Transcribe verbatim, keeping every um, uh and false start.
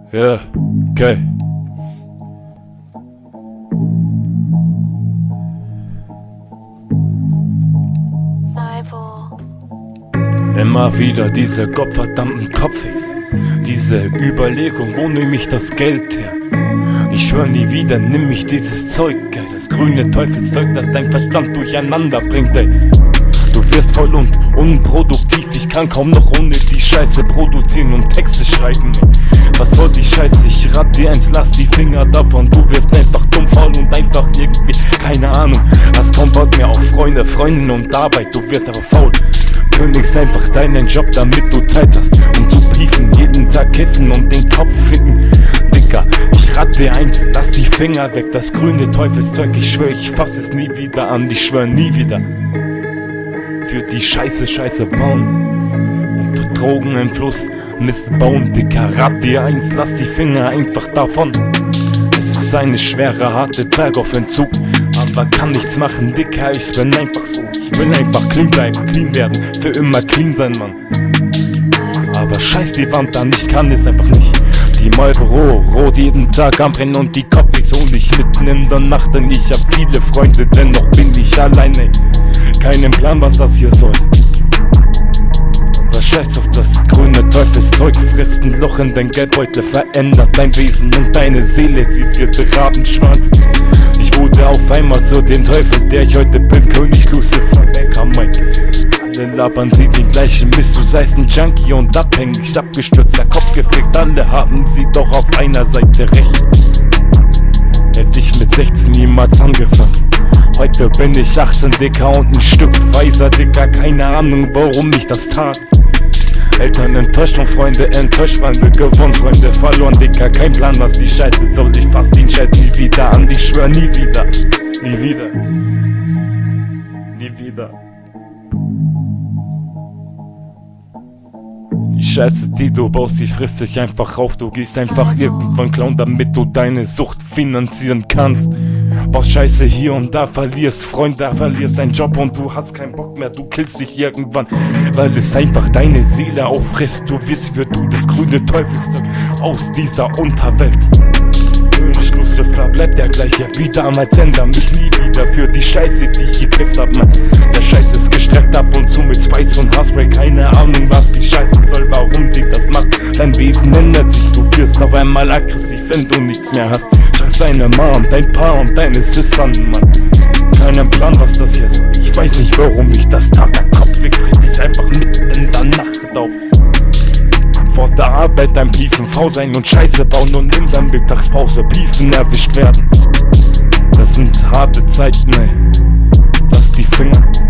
Ja, okay. Immer wieder diese gottverdammten Kopfix, diese Überlegung, wo nehme ich das Geld her? Ich schwör nie wieder, nimm mich dieses Zeug, ey, das grüne Teufelszeug, das dein Verstand durcheinander bringt, ey. Du wirst voll und unproduktiv, ich kann kaum noch ohne die Scheiße produzieren und Texte schreiben, ey. Was soll die Scheiße, ich rat dir eins, lass die Finger davon, du wirst einfach dumm, faul und einfach irgendwie, keine Ahnung. Das kommt bald mir auf Freunde, Freundinnen und Arbeit, du wirst aber faul. Kündigst einfach deinen Job, damit du Zeit hast, um zu briefen, jeden Tag kiffen und den Kopf ficken. Dicker, ich rate dir eins, lass die Finger weg, das grüne Teufelszeug, ich schwör, ich fass es nie wieder an, ich schwör nie wieder. Für die Scheiße, Scheiße bauen und Drogen im Fluss missbauen, Dicker, rate dir eins, lass die Finger einfach davon. Es ist eine schwere, harte Zeit auf Entzug, aber kann nichts machen, Dicker, ich bin einfach so. Ich will einfach clean bleiben, clean werden, für immer clean sein, Mann. Aber scheiß die Wand an, ich kann es einfach nicht. Die Marlboro rot jeden Tag am Brennen und die Kopfwix hol ich mitten in der Nacht, denn ich hab viele Freunde, dennoch bin ich alleine. Keinen Plan, was das hier soll. Aber scheiß auf das grüne Teufelszeug, frisst ein Loch in dein Geldbeutel, verändert dein Wesen und deine Seele, sie wird rabenschwarz. Ich wurde auf einmal zu dem Teufel, der ich heute bin, König Lucifer, Bäcker Mike. Alle labern sie den gleichen Mist, du seist ein Junkie und abhängig, abgestürzt, der Kopf gefickt, alle haben sie doch auf einer Seite recht. Hätte ich mit sechzehn niemals angefangen, heute bin ich achtzehn, Dicker, und ein Stück weiser, Dicker, keine Ahnung, warum ich das tat. Eltern enttäuscht und Freunde enttäuscht, Freunde gewonnen, Freunde verloren, Dicker, kein Plan, was die Scheiße soll, ich fass den Scheiß nie wieder an, ich schwör nie wieder, nie wieder, nie wieder. Die Scheiße, die du baust, die frisst dich einfach auf, du gehst einfach irgendwann klauen, damit du deine Sucht finanzieren kannst. Baust Scheiße hier und da, verlierst Freunde, verlierst deinen Job und du hast keinen Bock mehr, du killst dich irgendwann, weil es einfach deine Seele auffrisst. Du wirst wie du das grüne Teufelszeug aus dieser Unterwelt. König Lucifer bleibt der gleiche wie damals, änder mich nie wieder für die Scheiße, die ich gekifft hab, Mann. Der Scheiß ist gestreckt ab und zu mit Spice und Haarspray, keine Ahnung, was die Scheiße soll, warum sie das macht. Dein Wesen ändert sich, du wirst auf einmal aggressiv, wenn du nichts mehr hast. Scheiß deine Mom, dein Pa und deine Sis an, Mann. Keinen Plan, was das hier soll, ich weiß nicht, warum ich das tat. Der Kopf weg, frisst dich einfach mitten in der Nacht auf. Vor der Arbeit ein Briefen, faul sein und Scheiße bauen und in der Mittagspause Briefen erwischt werden. Das sind harte Zeiten, ey. Lass die Finger